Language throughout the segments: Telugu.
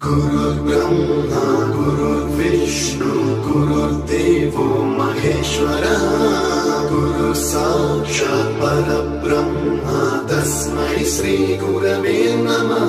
गुरुर्ब्रह्मा गुरुर्विष्णु गुरुर्देवो महेश्वरः गुरु साक्षात् परब्रह्म तस्मै श्री गुरवे नमः।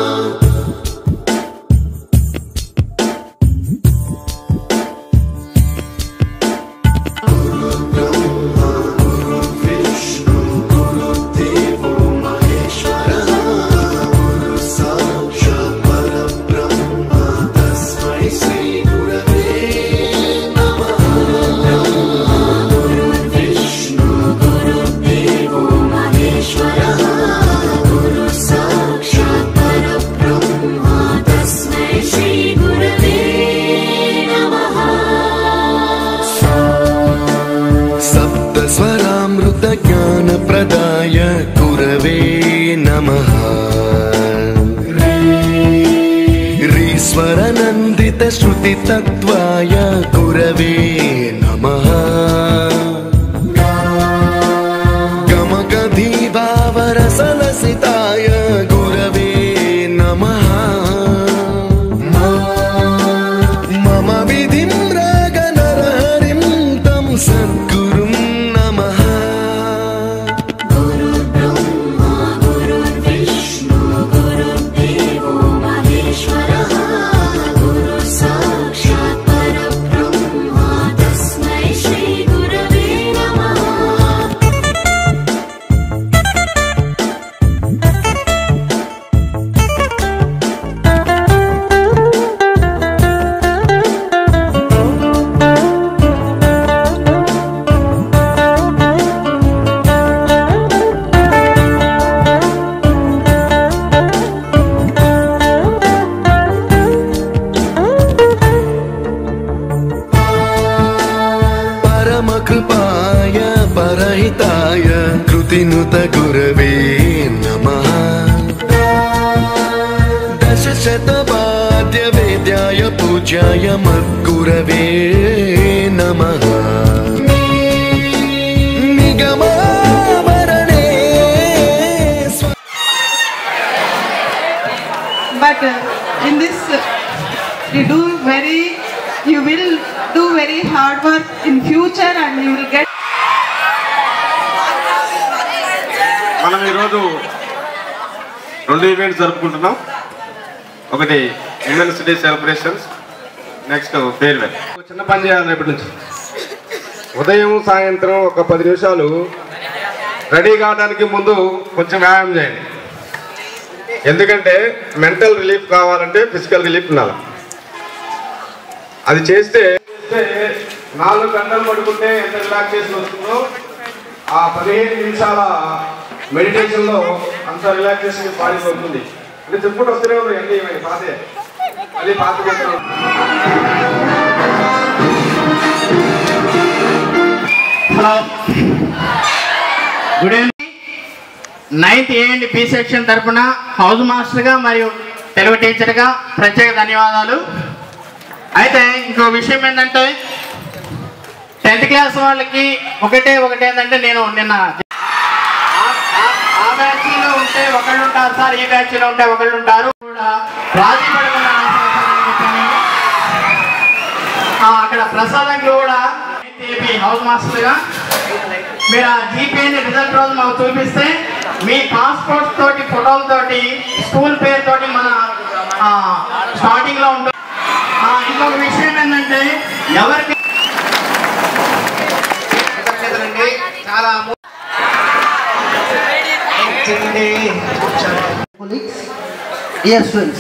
ज्ञानप्रदाय गुरवे नमः। ऋस्वरनन्दितश्रुतितत्त्वाय गुरवे नमः। गमगधीभावरसलसिताय गुरवे नमः। मम विधिं रागनरहरिं तं सद्गुरुं नमः। कृपाय परहिताय कृतिनुत गुरवे नमः। दशशतवाद्यवेद्याय पूज्याय मद्गुरवे नमः। निगमावरणे But in this you will do very hard work in future and you will get. మనం ఈరోజు రెండు ఈవెంట్స్ జరుపుకుంటున్నాం. ఒకటి women's day celebrations, next farewell. చిన్న పని చేయాలి రేపటి నుంచి. ఉదయం సాయంత్రం ఒక 10 నిమిషాలు రెడీ కావడానికి ముందు కొంచెం వ్యాయామం చేయండి. ఎందుకంటే మెంటల్ రిలీఫ్ కావాలంటే ఫిజికల్ రిలీఫ్ ఉండాలి. అది చేస్తే 4 గంటలు పడుకుంటే ఎంత రిలాక్సేషన్ వస్తుందో ఆ 15 నిమిషాల మెడిటేషన్లో అంత రిలాక్సేషన్ బాడీకి అవుతుంది. అంటే చెప్పుకుంటూ వస్తూనే ఉంది అండి పాతే అది పాత గంటలు. Hello, good evening. 9th A and B section తరఫున హౌస్ మాస్టర్గా మరియు తెలుగు టీచర్గా ప్రత్యేక ధన్యవాదాలు. అయితే ఇంకో విషయం ఏంటంటే 10th క్లాస్ వాళ్ళకి ఒకటే ఏంటంటే, నేను నిన్న ఆ బ్యాచ్లో ఉంటే ఒకళ్ళు ఉంటారు సార్, ఈ బ్యాచ్లో ఉంటే ఒకళ్ళు ఉంటారు కూడా రాజీ పడకుండా అక్కడ ప్రసాదంకి కూడా హౌస్ మాస్టర్గా మీరు ఆ జీపీని రిజల్ట్ రోజు మాకు చూపిస్తే మీ పాస్పోర్ట్ తోటి ఫోటోలతోటి స్కూల్ పేరుతోటి మన స్టార్టింగ్లో ఉంటుంది. ఇంకొక విషయం ఏంటంటే, ఎవరికి చాలా dear students,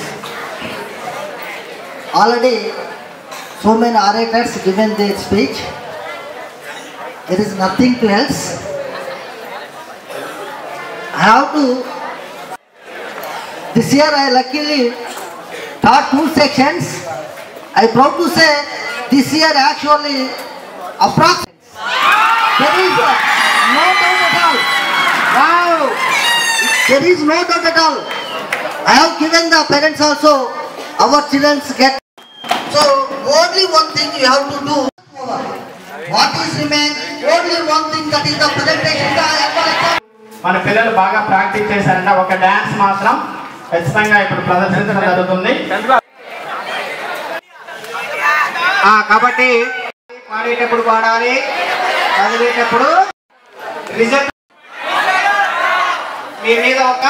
already so many orators given their speech. There is nothing to else. I have to. This year I luckily taught 2 sections. I proud to say this year actually approximately. There is no doubt at all. Wow! There is no doubt at all. I have given the parents also, our children get. So only one thing you have to do. What is remain? Only one thing, that is the presentation. మన పిల్లలు బాగా ప్రాక్టీస్ చేశారంటే ఒక డాన్స్ మాత్రం ఖచ్చితంగా ఇప్పుడు ప్రదర్శించడం జరుగుతుంది. కాబట్టి పాడేటప్పుడు పాడాలి, చదివేటప్పుడు రిజల్ట్ మీ మీద ఒక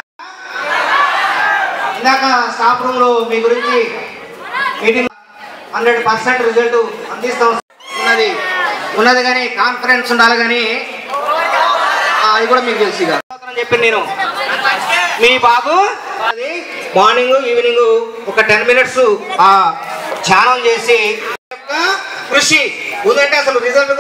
ఇందాక స్టాఫ్ రూమ్ లో మీ గురించి మీటింగ్ 100% రిజల్ట్ అందిస్తాం ఉన్నది కానీ కాన్ఫిడెన్స్ ఉండాలి కానీ అది కూడా మీకు తెలుసు చెప్పాను నేను. మీ బాబు అది మార్నింగ్ ఈవినింగ్ ఒక 10 minutes ధ్యానం చేసి కృషి ఉందంటే అసలు రిజల్ట్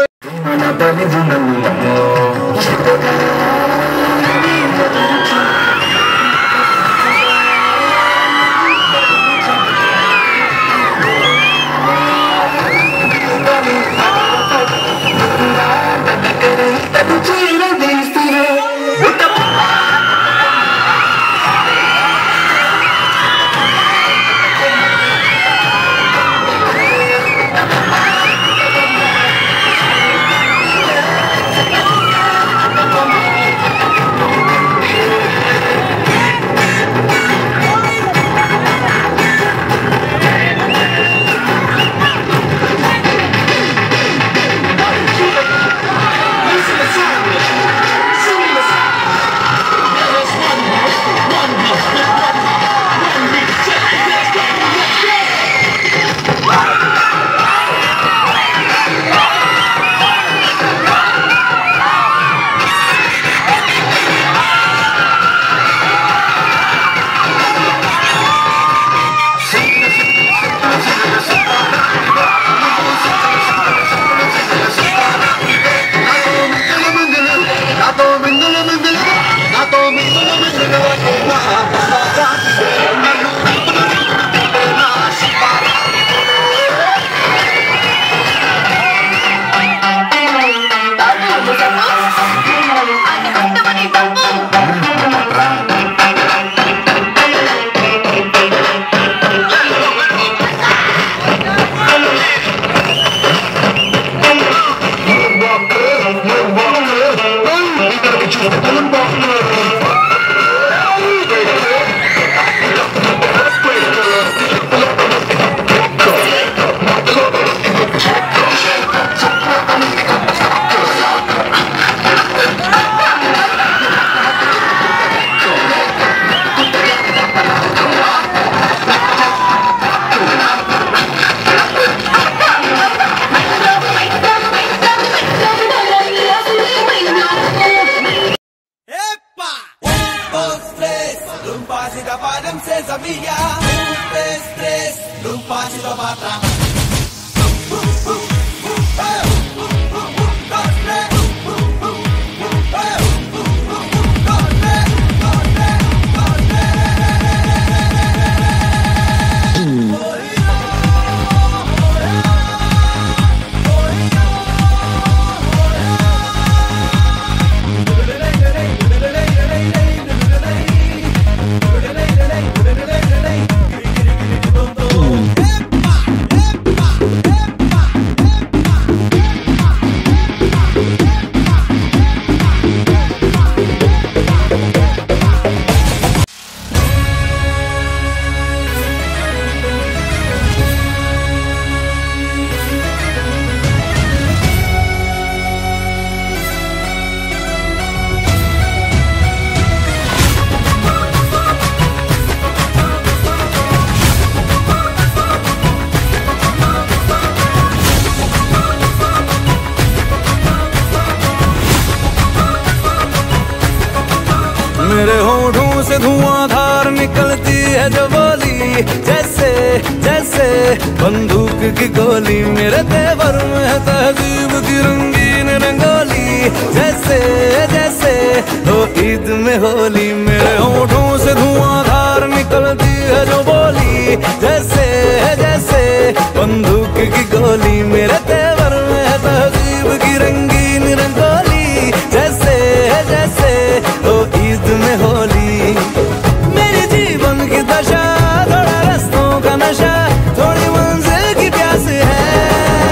मेरे होठों से धुआंधार निकलती है जो बोली, जैसे जैसे बंदूक की गोली। मेरे तेवर में है तहजीब की रंगीन रंगोली, जैसे जैसे हो ईद में होली। मेरे होठों से धुआंधार निकलती है जो बोली, जैसे जैसे बंदूक की गोली। मेरे तेवर में है तहजीब की रंगीन रंगोली, जैसे जैसे हो ईद में होली। मेरे जीवन की दशा थोड़ा रस्तों का नशा, थोड़ी मंजिल की प्यास है,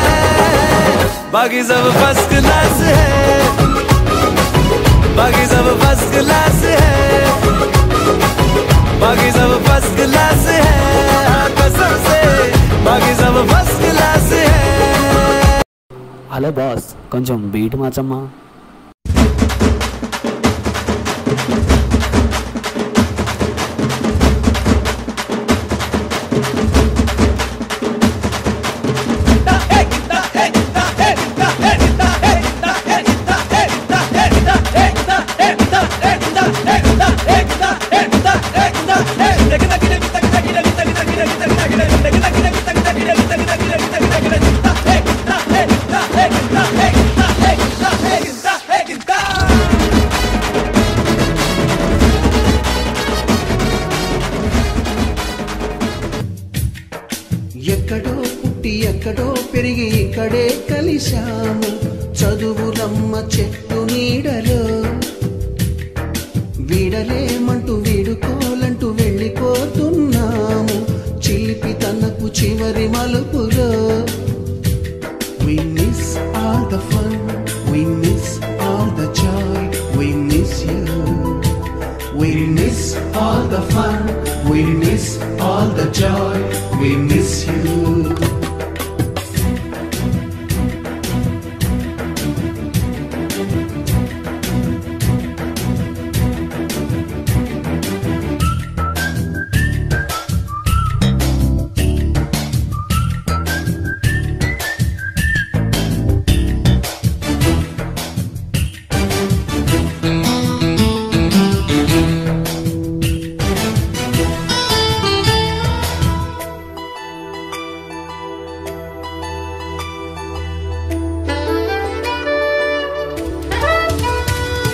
बाकी सब फर्स्ट क्लास है, बाकी सब फर्स्ट क्लास है, बाकी सब फर्स्ट क्लास है, कसम से बाकी सब फर्स्ट क्लास है। హలో బాస్, కొంచెం బీట్ మార్చమ్మా. ఎక్కడో పుట్టి ఎక్కడో పెరిగి ఇక్కడే కలిశాము, చదువులమ్మ చెట్టు నీడలో. వీడలేమంటూ వీడుకోలంటూ వెళ్ళిపోతున్నాము, చిలిపి తనకు చివరి మలుపులో. We miss all the fun, we miss all the joy, we miss you. We miss all the fun, we miss all the joy, we miss you.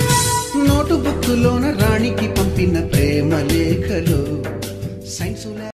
Note బుక్కులోన రాణికి పంపిన ప్రేమ లేఖలు, సైన్సు